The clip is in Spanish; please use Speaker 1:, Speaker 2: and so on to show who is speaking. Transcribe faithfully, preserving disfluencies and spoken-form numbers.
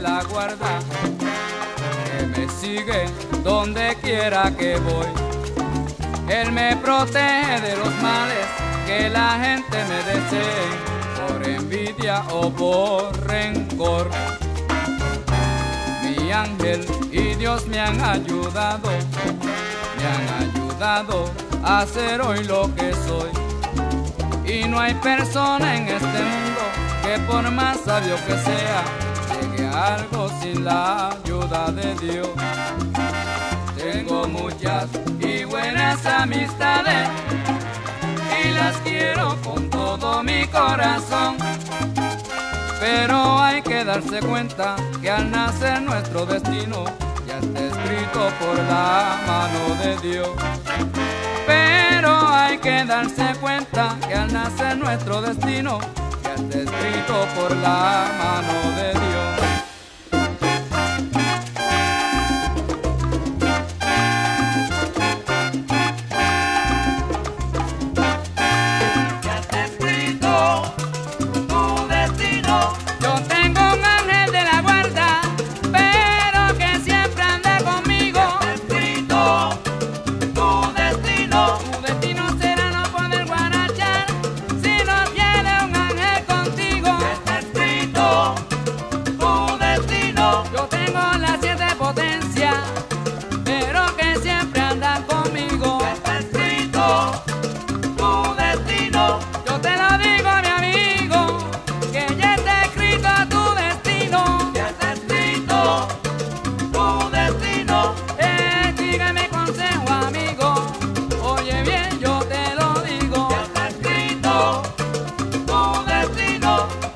Speaker 1: la guarda, que me sigue donde quiera que voy. Él me protege de los males que la gente me desee, por envidia o por rencor. Mi ángel y Dios me han ayudado, me han ayudado a ser hoy lo que soy. Y no hay persona en este mundo que por más sabio que sea, llegue a algo sin la ayuda de Dios. Tengo muchas y buenas amistades y las quiero con todo mi corazón, pero hay que darse cuenta que al nacer nuestro destino ya está escrito por la mano de Dios. Pero hay que darse cuenta que al nacer nuestro destino ya está escrito por la mano de Dios.
Speaker 2: Tu destino